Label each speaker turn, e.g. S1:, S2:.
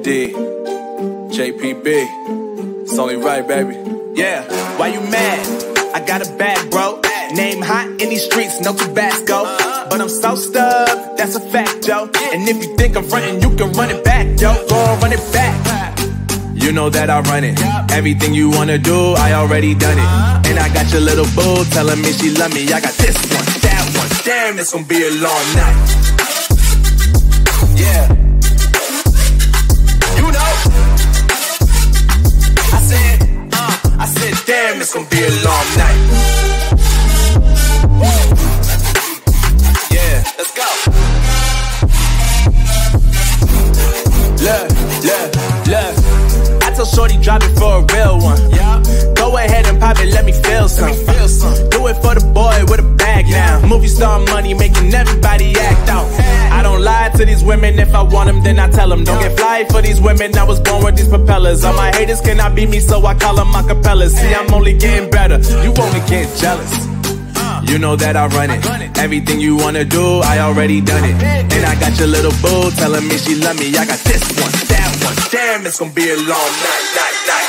S1: D, JPB, it's only right, baby.
S2: Yeah, why you mad? I got a bag, bro. Name hot in these streets, no Tabasco. But I'm so stubbed, that's a fact, yo. And if you think I'm frontin', you can run it back, yo. Go on, run it back.
S1: You know that I run it. Everything you wanna do, I already done it. And I got your little boo telling me she love me. I got this one, that one. Damn, it's gonna be a long night. Yeah. You know. I said, damn, it's gonna be a long night. Yeah, let's go. Look. I tell shorty drop it for a real one. Go ahead and pop it, let me feel some. Do it for the boy with a bag now. Movie star money making everybody act out. I don't lie to these women, if I want them then I tell them. Don't get fly for these women, I was born with these propellers. All my haters cannot beat me, so I call them acappellas. See, I'm only getting better, you only get jealous. You know that I run it. Everything you wanna do, I already done it. And I got your little boo telling me she love me. I got this one, that one. Damn, it's gonna be a long night.